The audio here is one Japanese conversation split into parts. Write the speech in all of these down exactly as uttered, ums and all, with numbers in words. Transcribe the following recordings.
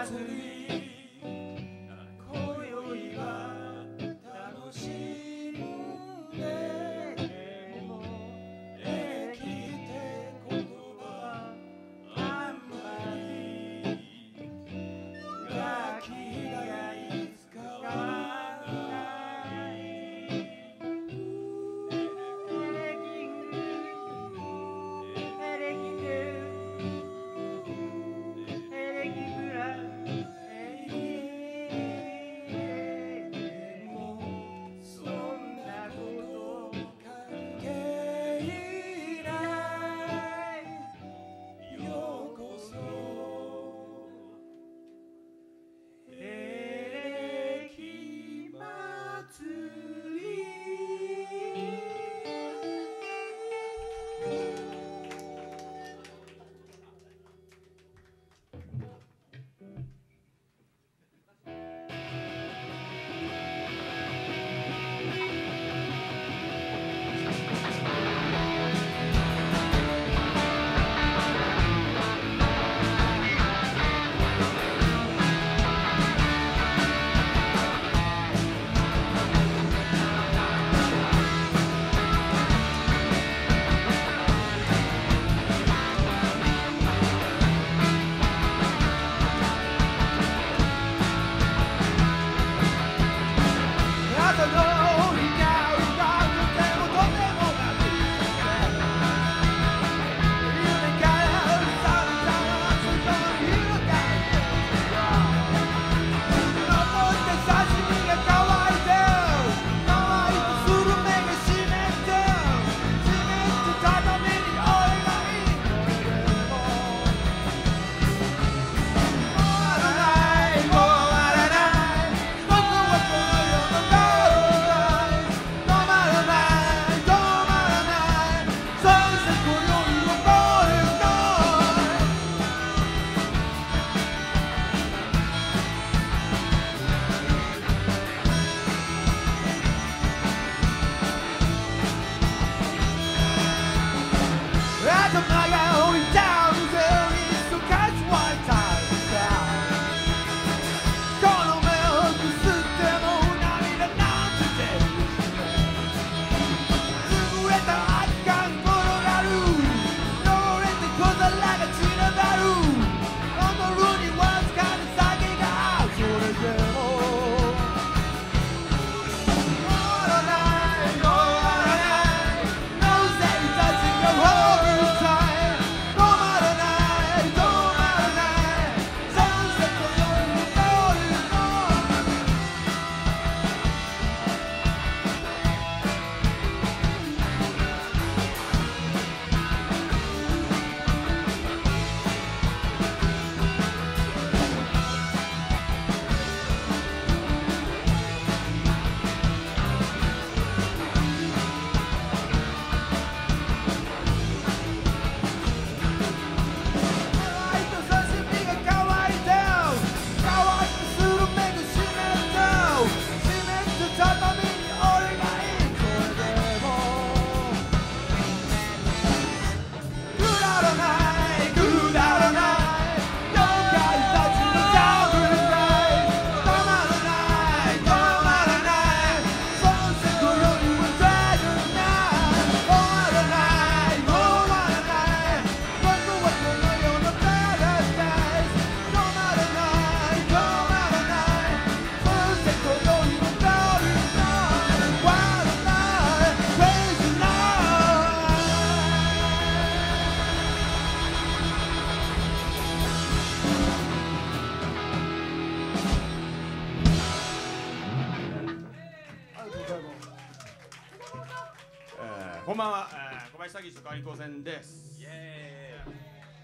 こんばんは、えー、小林詐欺師と川合高専です。イエーイ。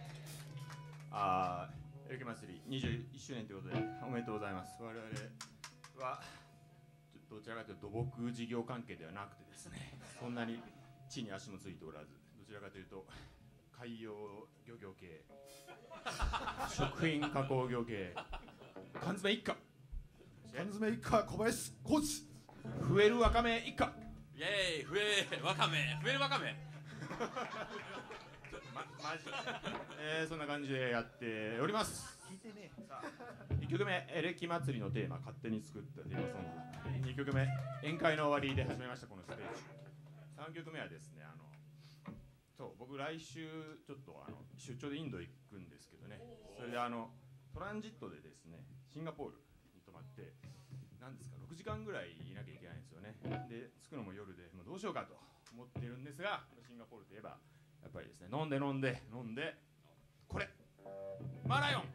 あー、エレキ祭りにじゅういっしゅうねんということでおめでとうございます。我々はどちらかというと土木事業関係ではなくてですね、そんなに地に足もついておらず、どちらかというと海洋漁業系、食品加工業系、缶詰一家、 缶詰一家小林コーチ、 増えるわかめ一家。 イエーイ、増えわかめ、増えるわかめ。 ま、マジ、えー、そんな感じでやっております。 聞いてね。 いっきょくめ、エレキ祭りのテーマ、勝手に作ったテーマソング。にきょくめ、宴会の終わりで始めましたこのステージ。さんきょくめはですね、あのそう僕来週ちょっとあの出張でインド行くんですけどね、それであのトランジットでですね、シンガポールに泊まって、なんですかろくじかんぐらいいなきゃいけないんですよね。で着くのも夜で、もうどうしようかと思ってるんですが、シンガポールといえばやっぱりですね、飲んで飲んで飲んでこれマーライオン。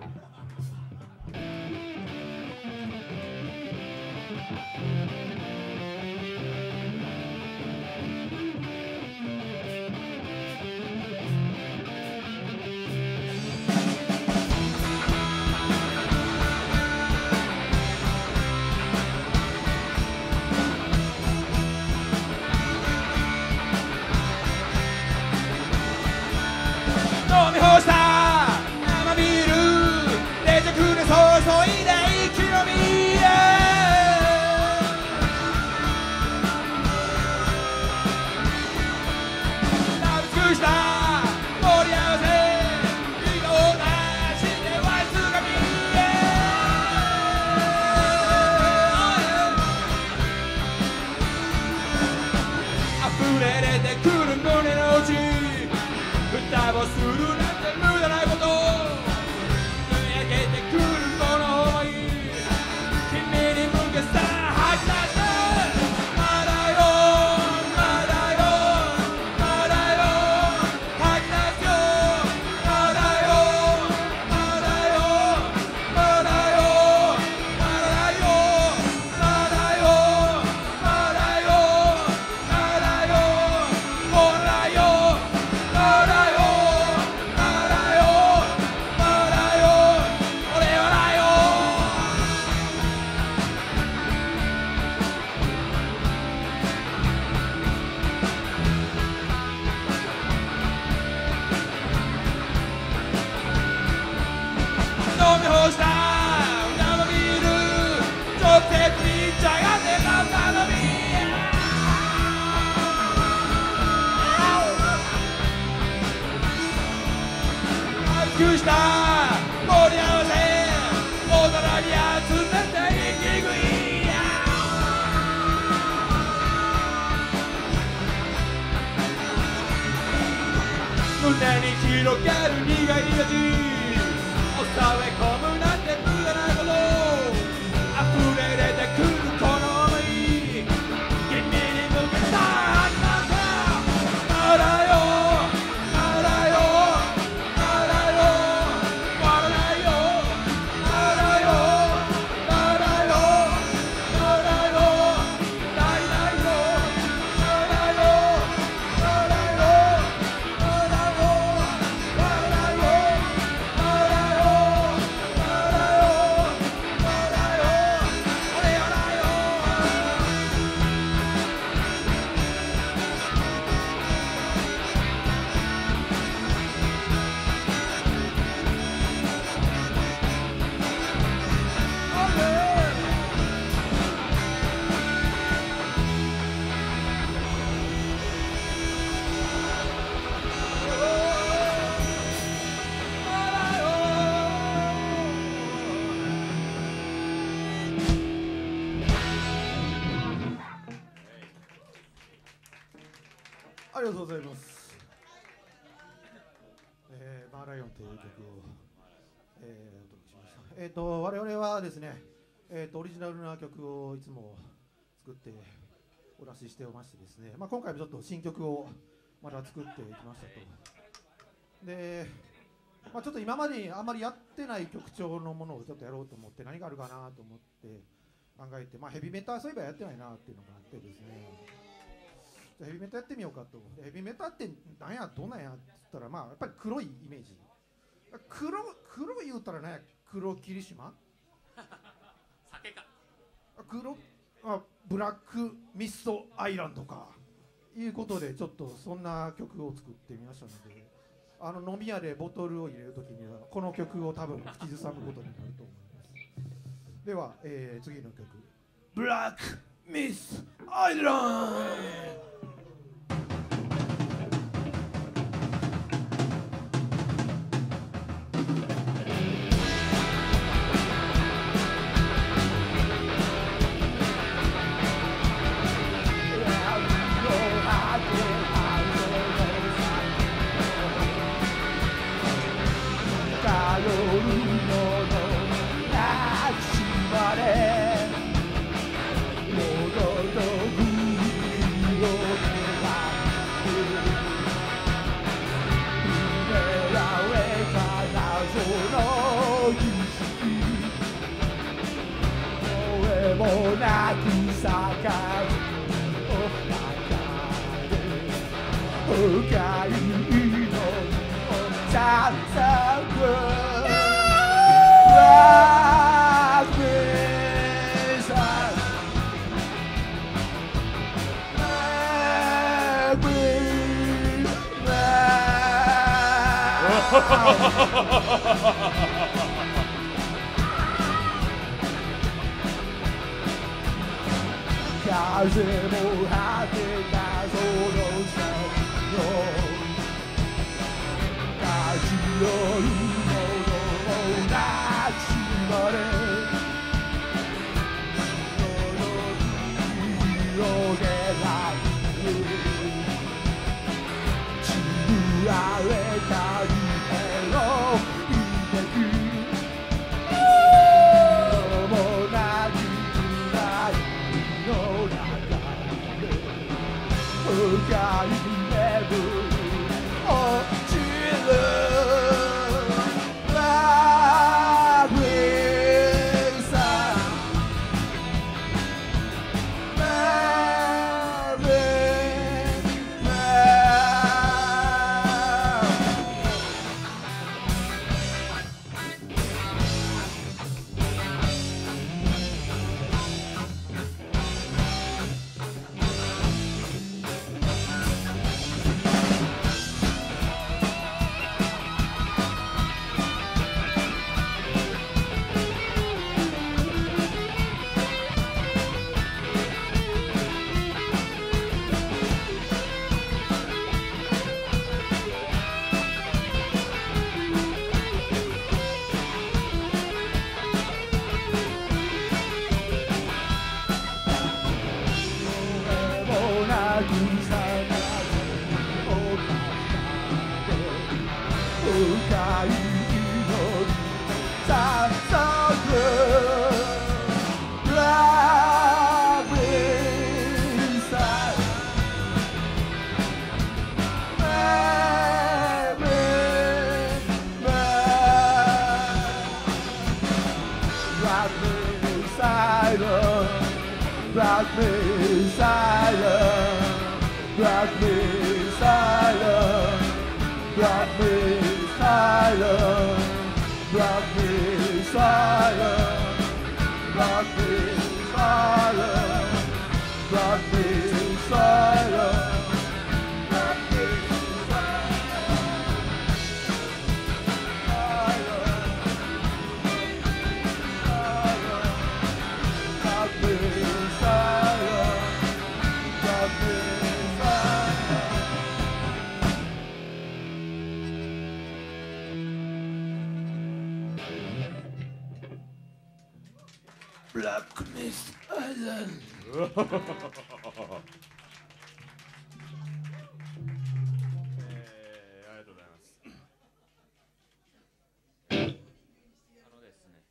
飲み干した生ビール、冷却で注いで息のみへ。食べ尽くした盛り合わせ、いろんなしてわいつかみへ。溢れ出てくる胸の内、蓋をするなんて無駄なこと、焼けてくるこの想い、君に向けさ吐き出して、まだよまだよまだよ吐き出すよ、まだよまだよまだよまだよまだよまだよまだよほらよまだよ飲み干した生ビール、直接に茶が出た頼み。食べ尽くした盛り合わせ、大皿に集めて息食いや。胸に広がる苦い味、抑え込むなんて無駄なこと、溢れ出てくるこの想い、君に向けた吐き出せ、まだよまだよまだよ終わらないよ、まだよまだよまだよないないよ、まだよまだよまだよまだよまだよありがとうございます。えー、マーライオンという曲を、えー、お届けしました。えっ、ー、と我々はですね、えー、とオリジナルな曲をいつも作ってお出ししておましてですね、まあ、今回もちょっと新曲をまた作ってきましたと。で、まあ、ちょっと今までにあんまりやってない曲調のものをちょっとやろうと思って、何があるかなと思って考えて、まあ、ヘビメタそういえばやってないなっていうのがあってですね、ヘビメタやってみようかと。ヘビメタって何やどんなんやって言ったら、まあやっぱり黒いイメージ。黒黒言うたらね、黒霧島酒か黒あブラックミストアイランドかいうことで、ちょっとそんな曲を作ってみましたので、あの飲み屋でボトルを入れるときにはこの曲を多分口ずさむことになると思います。では、えー、次の曲、ブラックミストアイランド。 もなく盛るお中で深い祈りをささぐ風も果てたその先の立ち寄るものもなくまれその広げられるちぶわれたり深い眠り落ちるラブさラブRock me silent, rock me silent, rock me silent, rock me silent, rock me silent, rock me silent. Black Mist Island えー、ありがとうございます。あのですね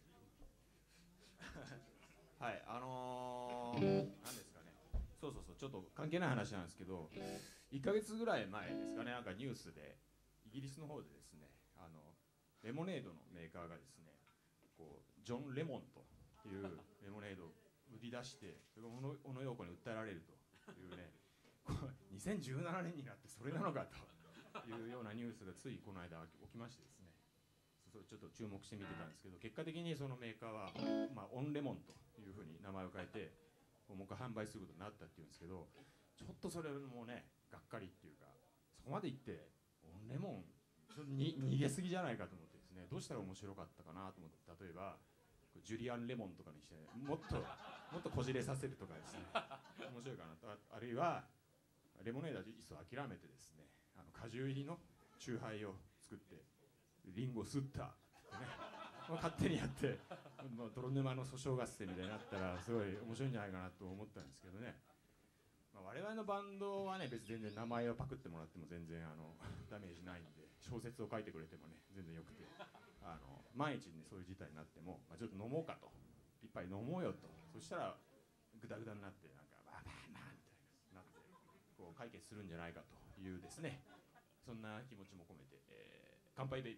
はいあのー、何ですかね、そうそうそう、ちょっと関係ない話なんですけど、いっかげつぐらい前ですかね、なんかニュースでイギリスの方でですね、あのレモネードのメーカーがですね、こうジョン・レモンというレモネードを売り出して、それが小野洋子に訴えられるというねにせんじゅうななねんになってそれなのかというようなニュースがついこの間起きましてですね、それちょっと注目して見てたんですけど、結果的にそのメーカーは、まあ、オンレモンというふうに名前を変えてもう一回販売することになったっていうんですけど、ちょっとそれもねがっかりっていうか、そこまで言ってオンレモンちょっとに逃げすぎじゃないかと思ってですね、どうしたら面白かったかなと思って、例えばジュリアンレモンとかにしてもっともっとこじれさせるとかですね面白いかなと。 あ, あるいはレモネードはいっそ諦めてですね、あの果汁入りのチューハイを作ってリンゴ吸ったってね勝手にやって泥沼の訴訟合戦みたいになったらすごい面白いんじゃないかなと思ったんですけどね、まあ、我々のバンドはね別に全然名前をパクってもらっても全然あのダメージないんで、小説を書いてくれてもね全然よくて、あの万一にそういう事態になっても、まあ、ちょっと飲もうかと、一杯飲もうよと、そしたらグダグダになってなんかバーバーバーみたいななってこう解決するんじゃないかというですね、そんな気持ちも込めて、えー、乾杯ベイビ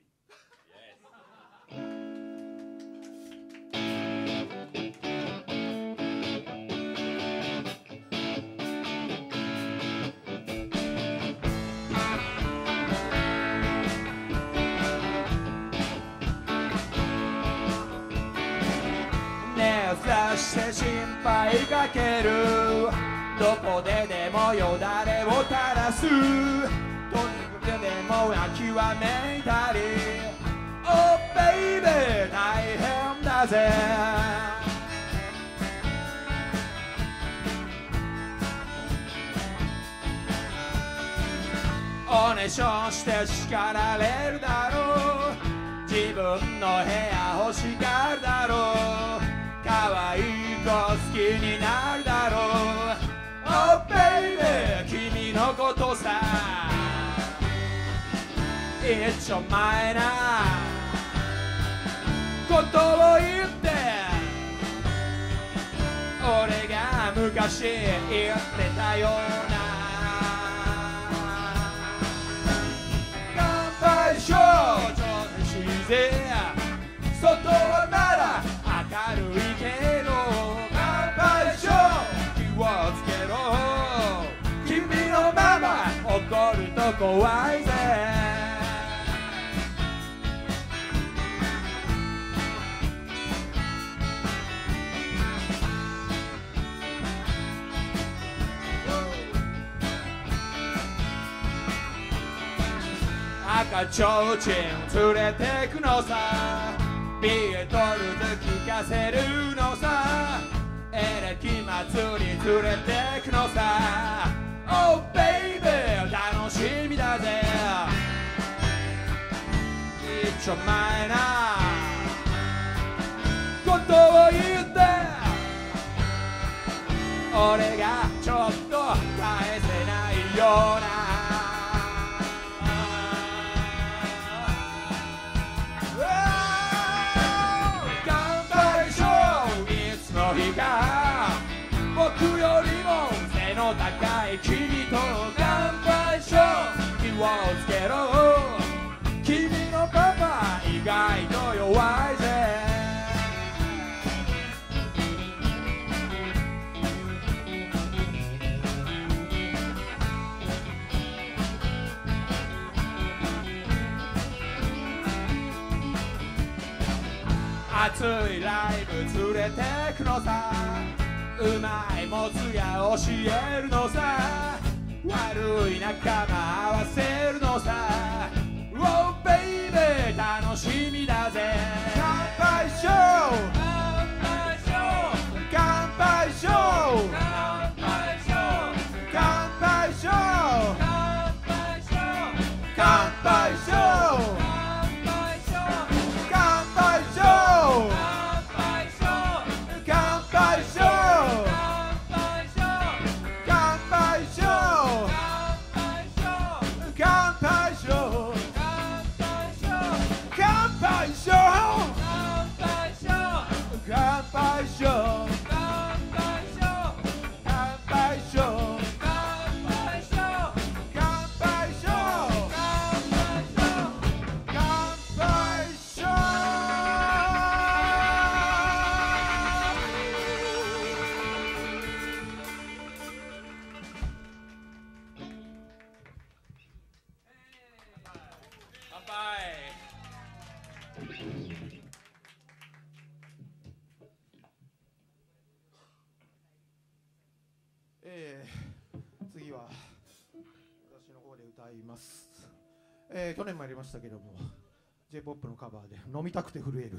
ー。Yes. らして心配かけるどこででもよだれを垂らすとにかくでも諦めたり Oh baby 大変だぜおねしょして叱られるだろう自分の部屋欲しがるだろう可愛い子好きになるだろう Oh baby 君のことさ一丁前なことを言って俺が昔言ってたような乾杯しようちょっとしぜ外はまだ明るいけど乾杯しよう気をつけろ君のまま怒ると怖いぜ赤ちょうちん連れてくのさビートルズ聴かせるのさエレキ祭り連れてくのさ Oh baby 楽しみだぜ一丁前なことを言って俺がちょっと返せないような僕よりも背の高い君と乾杯しよう気をつけろ君のパパ意外と弱いぜ熱いライブ連れてくのさうまいもつや教えるのさ悪い仲間合わせるのさ Oh baby 楽しみだぜ乾杯しよう乾杯しよう乾杯しよう乾杯しよう乾杯しよう乾杯しようえー、去年もやりましたけども J-ポップ のカバーで飲みたくて震える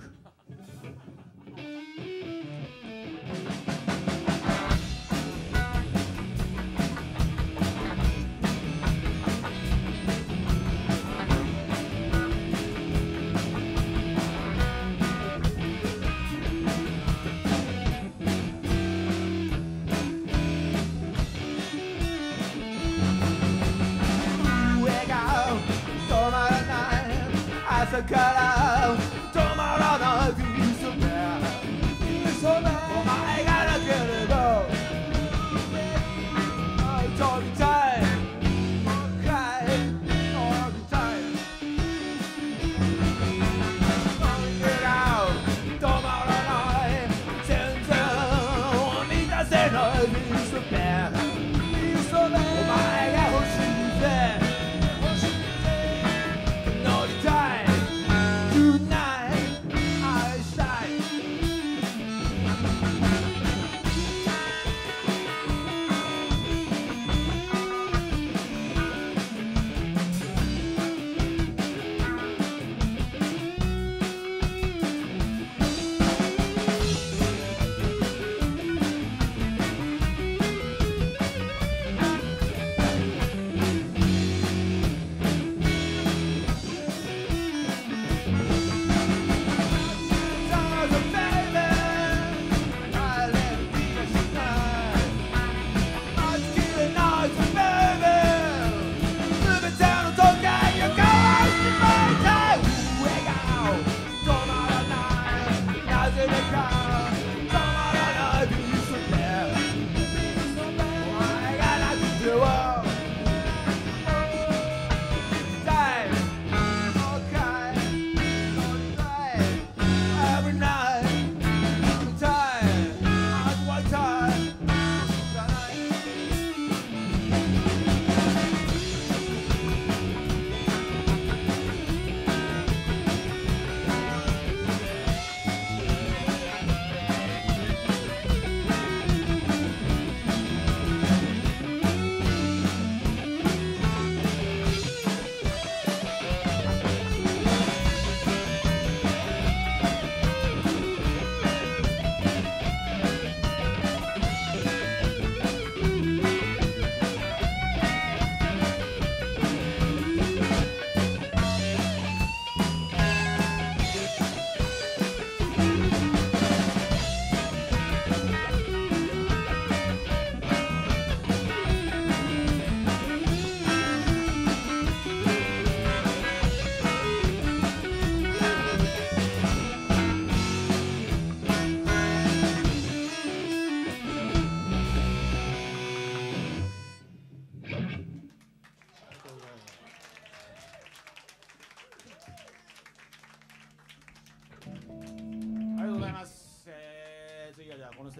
朝から止まらない嘘だ嘘だお前がなければ飛びたいはい飛びたい止まらない全然満たせない嘘だ嘘だお前が欲しいぜ乗りたいTonight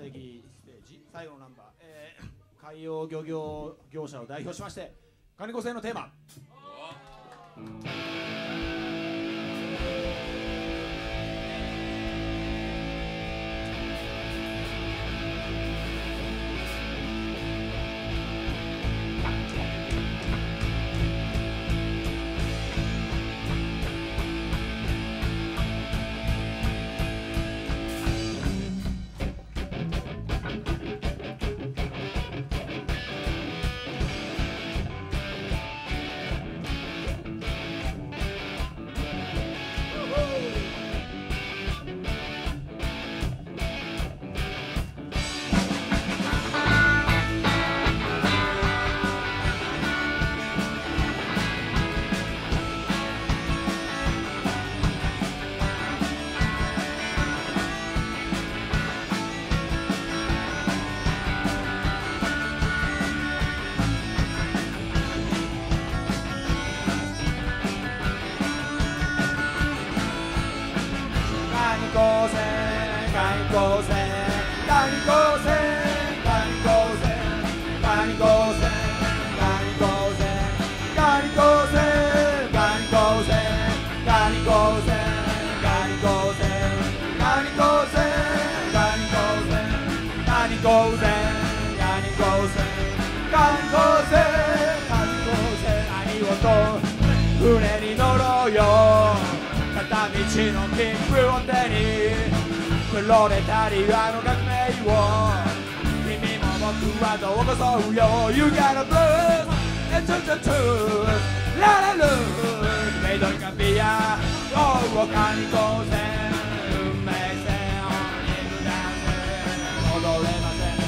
正義ステージ最後のナンバー、えー、海洋漁業業者を代表しまして金子製のテーマ船に乗ろうよ片道の切符を手にプロレタリアの革命を君も僕はどうこそうよ You got a blues and to to to La la la メイドインカビア大岡に行こうぜ運命線を肉弾で戻れません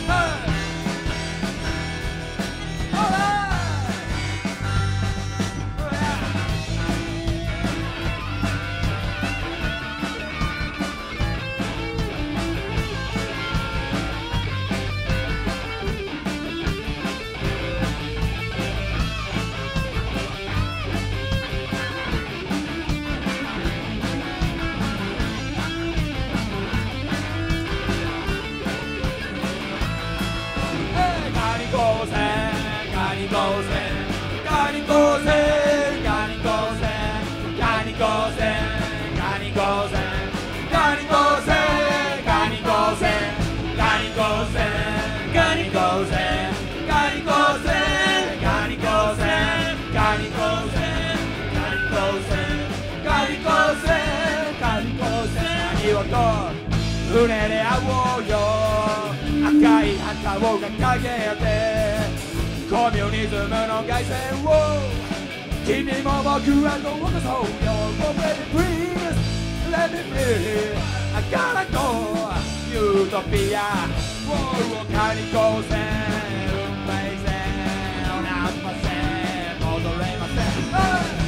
船で会おうよ赤い旗を掲げてコミュニズムの凱旋を君も僕はどうかそうよ Oh baby please let me free I gotta go ユートピアを丘に行こうぜ運命線をなしません戻れません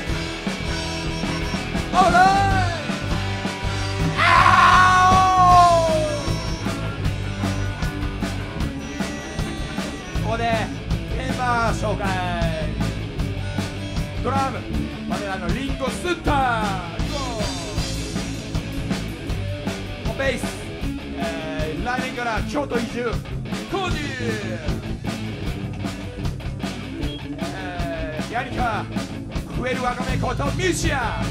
Alrightここでメンバー紹介ドラム我らのリンゴスッターベース、えー、来年から京都移住コージー、えー、ヤニカ増えるわかめことミュージア、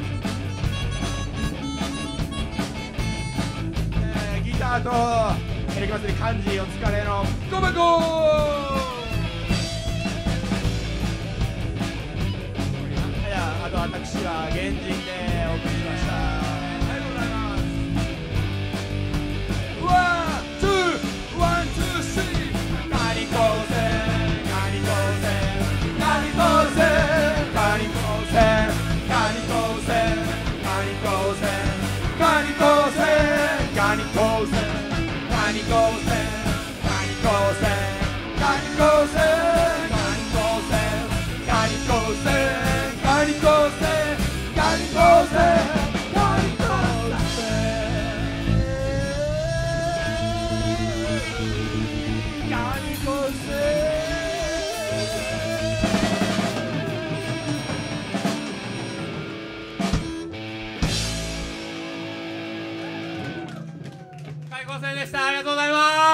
えー、ギターとエレキバスで漢字お疲れのゴマゴいやあと私は原人でお送りしました。ありがとうございます。ワンツーワンツースリーカニコーセカニコーセカニコーセカニコーセカニコーセカニコーセカニコーセカニコーセカニコーセカニコーセカニコーセカニコーセカニコーセカニコーセカニコーセご声援でした。ありがとうございます。